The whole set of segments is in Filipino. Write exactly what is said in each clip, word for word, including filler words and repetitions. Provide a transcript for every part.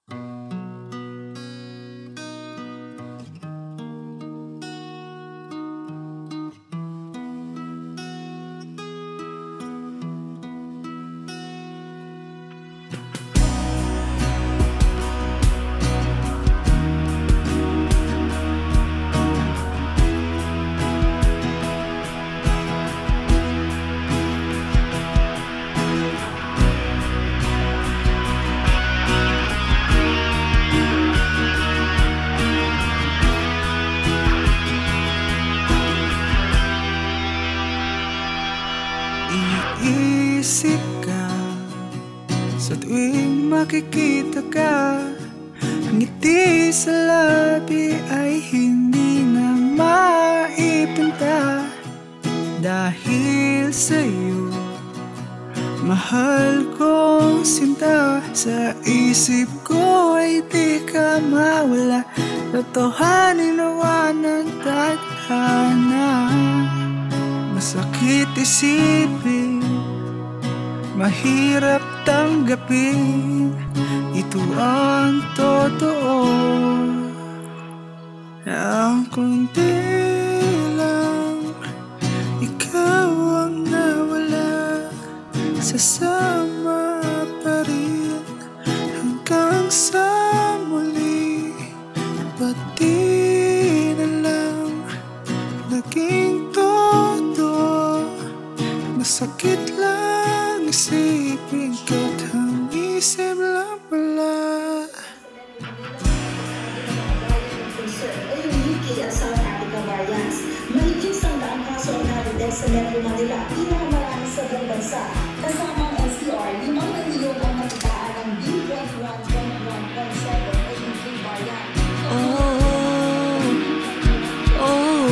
Iniisip ka sa tuwing makikita ka. Ang ngiti sa labi ay hindi na maipinta. Dahil sa'yo, mahal kong sinta. Sa isip ko ay di ka mawala. Totohanin nawa ng tadhana. Masakit isipin, mahirap tanggapin, ito ang totoo. Ang kundi lang ikaw ang nawala. Sasama pa rin hanggang sa muli. Ba't di na lang naging totoo? Masakit lang isipin kahit ang isip lang pala. Kaya sa Africa Variants, mahigit isang daang kaso ang narinig sa Metro Manila, pinakamarami sa buong bansa. Kasama ang N C R, limang milyon ang nakitaan ng B one one point one point seven o yung three variant. Oh, oh, oh.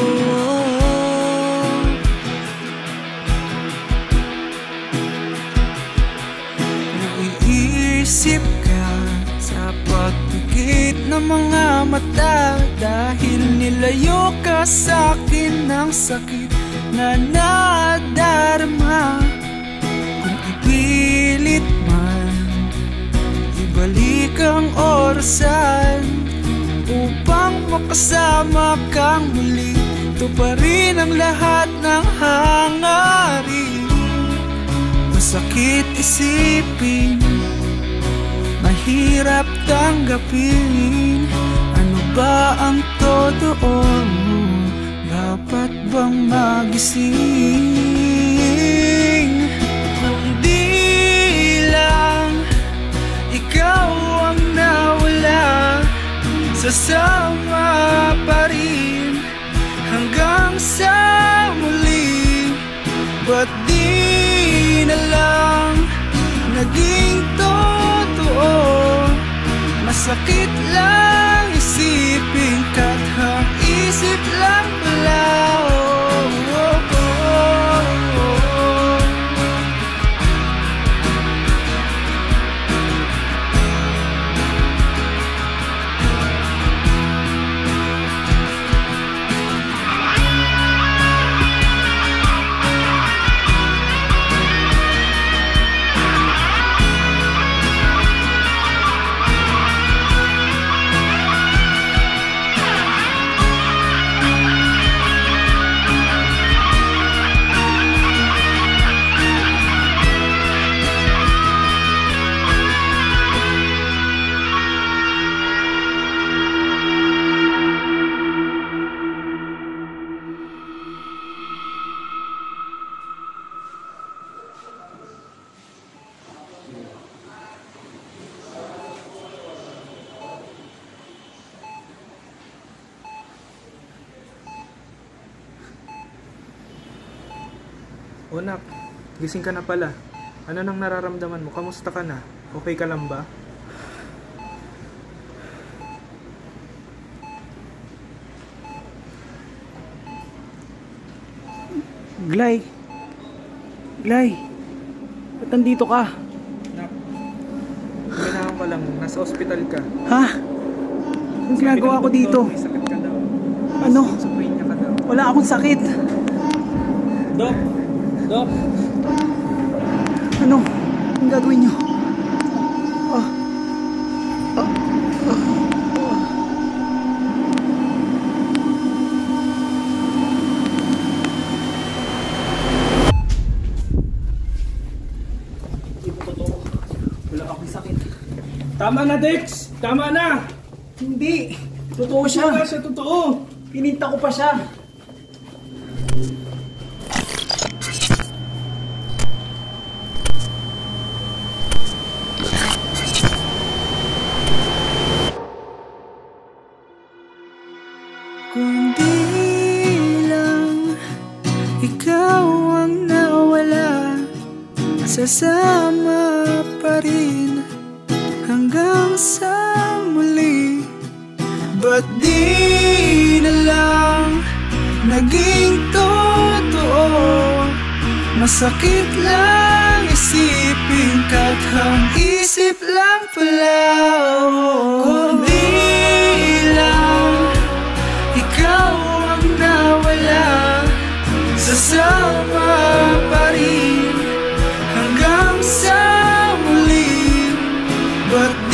Naiisip ka sa pagpikit ng mga mata. Dahil nilayo ka sa'kin ng sakit na nadarama. Kung ipilit man, ibalik ang orasan upang makasama kang muli. Ito pa rin ang lahat ng hangarin. Masakit isipin, mahirap tanggapin, ano ba ang totoo? Dapat bang magising? Kung di lang ikaw ang nawala, sasama pa rin hanggang sa muli. Ba't di na lang naging totoo? Masakit lang isipin kahit ang isip lang pala. Oh, oh, oh, oh. O nak, gising ka na pala. Ano nang nararamdaman mo? Kamusta ka na? Okay ka lang ba? Glay! Glay! Ba't nandito ka? Nak, kailangan ka lang. Nasa ospital ka. Ha? Anong ginagawa ko dito? May sakit ka daw. Ano? Schizophrenia ka daw. Wala akong sakit. Dok! Dok! Ano? Anong gagawin nyo? Oh. Oh. Ako'y sakit. Tama na, Dex! Tama na! Hindi! Totoo Siya siya! siya totoo! Pininta ko pa siya! Kundi lang ikaw ang nawala, sasama pa rin hanggang sa muli. Ba't di na lang naging totoo? Masakit lang isipin, kathang isip lang pala. Kundi lang ikaw ang nawala, sasama pa rin hanggang sa muli. Ba't